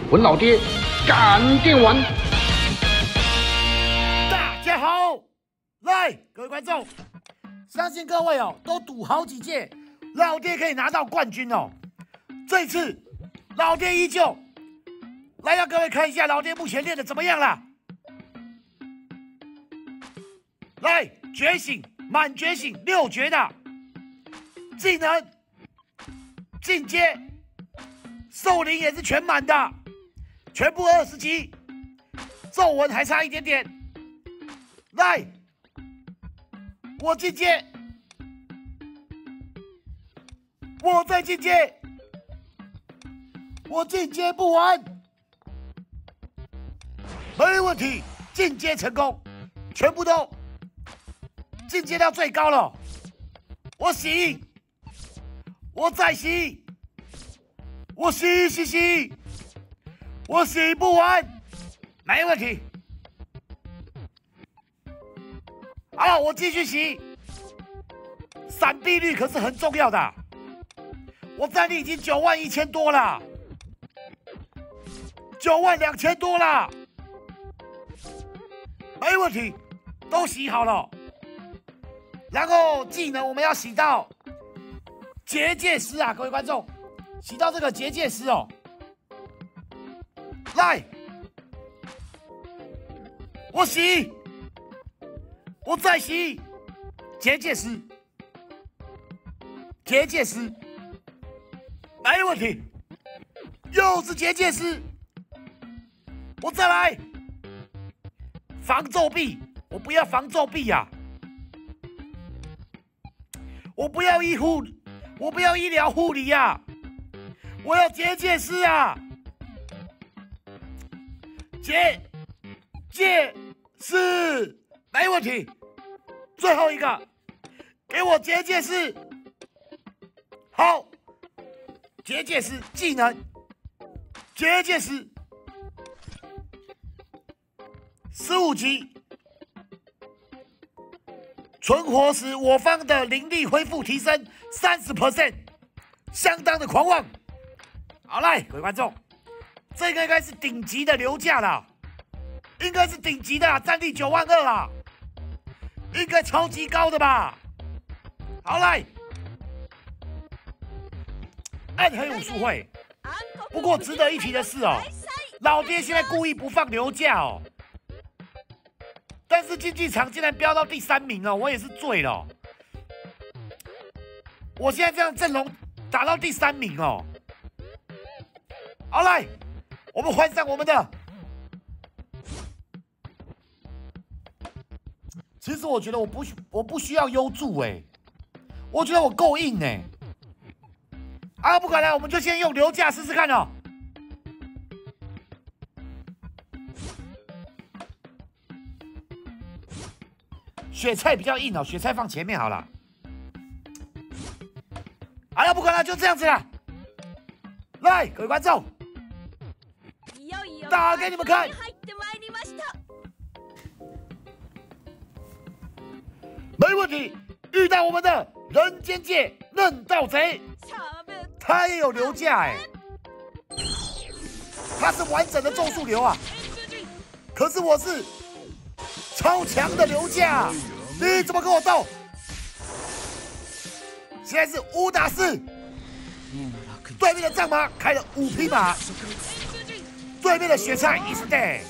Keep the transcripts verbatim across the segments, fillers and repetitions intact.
文老爹赶电玩。 大家好，来，各位观众，相信各位哦都赌好几届，老爹可以拿到冠军哦。这次老爹依旧来让各位看一下老爹目前练的怎么样啦。来，觉醒，满觉醒，六绝的技能，进阶，兽灵也是全满的，全部二十级，皱纹还差一点点。来，我进阶，我再进阶，我进阶不完，没问题，进阶成功，全部都进阶到最高了。我洗，我再洗，我洗洗洗，我洗不完，没问题。好，我继续洗。闪避率可是很重要的。我战力已经九万一千多了，九万两千多了，没问题，都洗好了。然后技能我们要洗到结界师啊，各位观众，洗到这个结界师哦。来，我洗。我再洗结界师，结界师，没问题，又是结界师，我再来防皱臂，我不要防皱臂呀、啊，我不要医护，我不要医疗护理呀、啊，我要结界师啊，结界师，没问题。最后一个，给我结界师。好，结界师技能，结界师，十五级，存活时我方的灵力恢复提升三十 percent， 相当的狂妄。好来，各位观众，这个应该是顶级的流价了，应该是顶级的啦，战力九万二啦。应该超级高的吧？好来，暗黑武术会。不过值得一提的是哦，老爹现在故意不放流价哦，但是竞技场竟然飙到第三名哦，我也是醉了、哦。我现在这样阵容打到第三名哦。好来，我们换上我们的。其实我觉得我不我不需要优助哎，我觉得我够硬哎。啊，不管了，我们就先用流价试试看哦。雪菜比较硬哦，雪菜放前面好了。好了，不管了，就这样子了。来，各位观众，打给你们看。没问题，遇到我们的人间界嫩盗贼，他也有流价哎，他是完整的咒术流啊，可是我是超强的流价，你怎么跟我斗？现在是五打四，对面的藏马开了五匹马，对面的雪菜 is dead，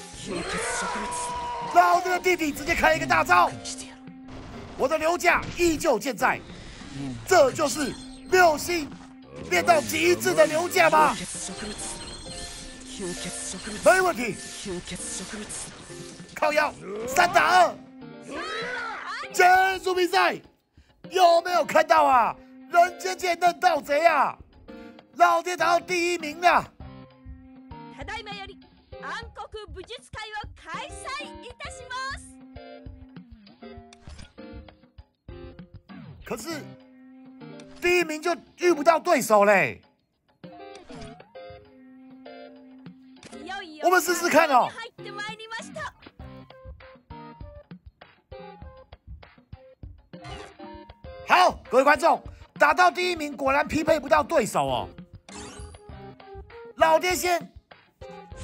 老子的弟弟直接开了一个大招。我的流价依旧健在，这就是六星练到极致的流价吧？没问题。靠腰，三打二，结束比赛。有没有看到啊？人间界嫩盗贼啊！老爹打到第一名了。 ただいまより暗黒武術会を開催いたします。 可是第一名就遇不到对手嘞，我们试试看哦。好，各位观众，打到第一名果然匹配不到对手哦。老爹先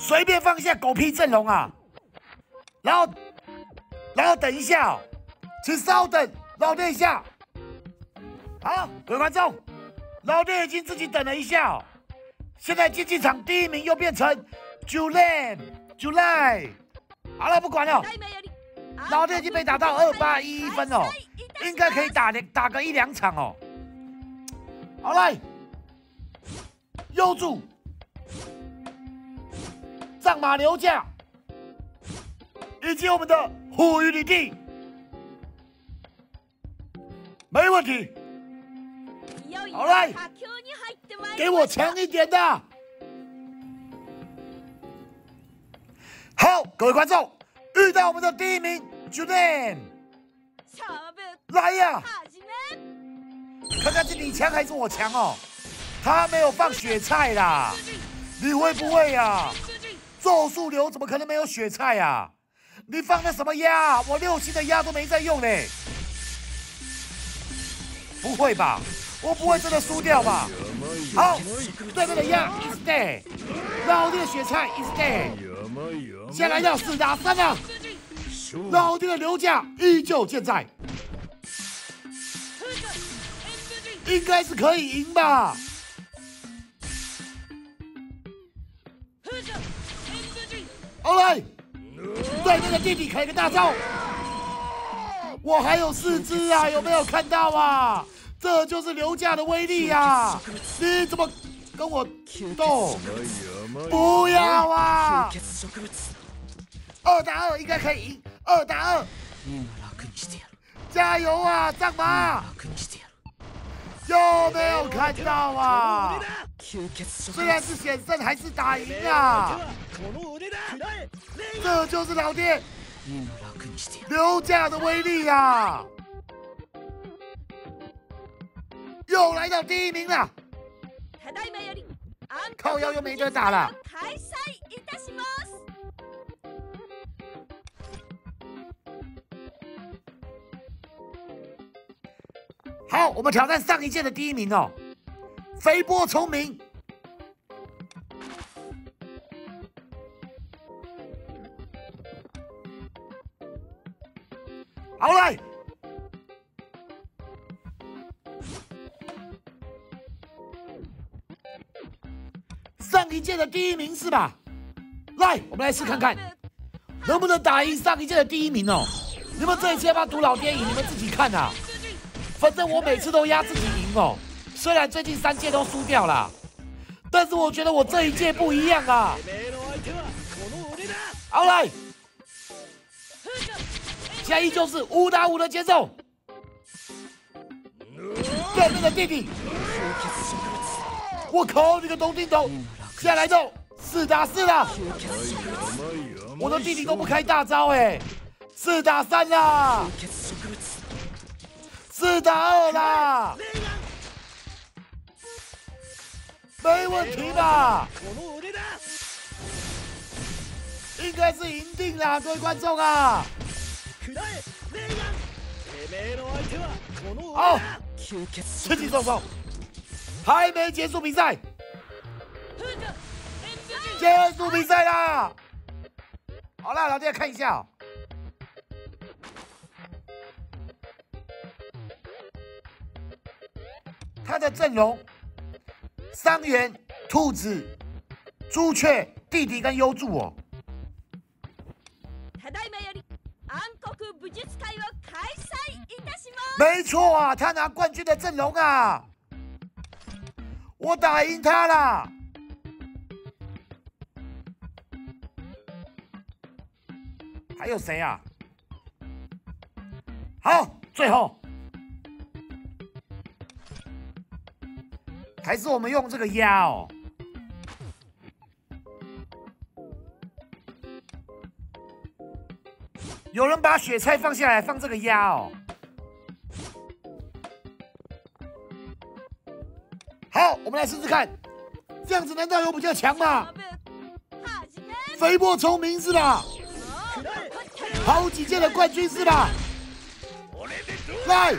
随便放一下狗屁阵容啊！然后，然后等一下、哦，请稍等，老爹一下。好，各位观众，老爹已经自己等了一下、哦，现在竞技场第一名又變成 Julian，July。好了，不管了，老爹已經被打到二八一一分哦，應該可以打打個一兩場哦。好來，右助，藏馬流架，以及我們的虎魚女帝，沒問題。好來，給我強一點的。好，各位觀眾，遇到我們的第一名 Julian， 來呀！看看是你強還是我強哦？他沒有放雪菜啦，你會不會呀？咒術流怎麼可能沒有雪菜呀？你放的什麼鴨？我六星的鴨都沒在用嘞。不會吧？我不會真的輸掉吧？好，對面的鴨 is dead， 老弟的雪菜 is dead。先來到四打三了，老弟的流架依舊健在，應該是可以贏吧？好來，對面的弟弟開個大招，我還有四隻啊，有沒有看到啊？這就是流架的威力啊！你怎麼跟我鬥？不要啊！二打二應該可以贏，二打二，加油啊，藏馬！有沒有看到啊？雖然是險勝，還是打贏啊！這就是老爹流架的威力啊！又來到第一名了，靠腰又沒得打了。好，我們挑戰上一屆的第一名哦，肥波聰明。好來，上一屆的第一名是吧？來，我們來試看看，能不能打贏上一屆的第一名哦？你們這一屆要不要賭老爹贏？你們自己看啊。反正我每次都壓自己贏哦，雖然最近三屆都輸掉了，但是我覺得我這一屆不一樣啊。好來，現在依舊是五打五的節奏。對面的弟弟，我靠你個東丁頭！現在來到四打四了，我的弟弟都不開大招哎，四打三啦。四打二啦，沒問題吧？應該是贏定啦，各位觀眾啊！好，輕輕鬆鬆，還沒結束比賽，結束比賽啦！好啦，老爹看一下、哦。他的陣容：傷員、兔子、朱雀、弟弟跟優助哦。沒錯啊，他拿冠軍的陣容啊，我打贏他啦。還有誰啊？好，最後。還是我們用這個鴨哦，有人把雪菜放下來，放這個鴨哦。好，我們來試試看，這樣子難道有比較強嗎？肥波聰明是吧？好幾屆的冠軍是吧？來。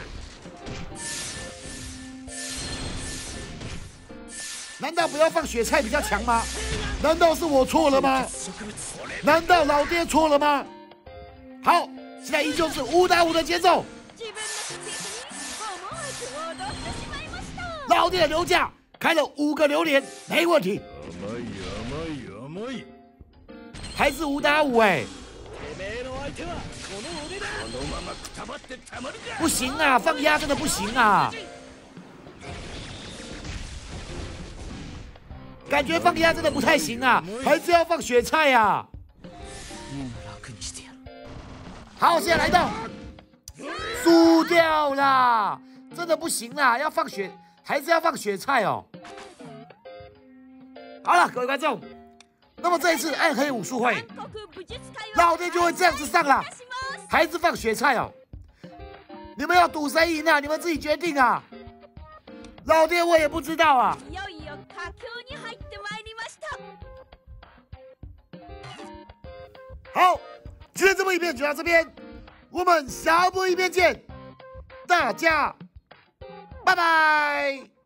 難道不要放雪菜比較強嗎？ 难道是我错了吗？难道老爹错了吗？好，现在依旧是五打五的节奏。老爹的流价开了五个榴莲，没问题。还是五打五哎、欸，不行啊，放鸭真的不行啊。感觉放鸭真的不太行啊，还是要放雪菜啊。好，现在来到输掉啦，真的不行啦，要放雪，还是要放雪菜哦。好了，各位观众，那么这一次暗黑武术会，老爹就会这样子上啦，还是放雪菜哦？你们要赌谁赢啊？你们自己决定啊。老爹我也不知道啊。好，今天这部影片就到这边，我们下部影片见，大家拜拜。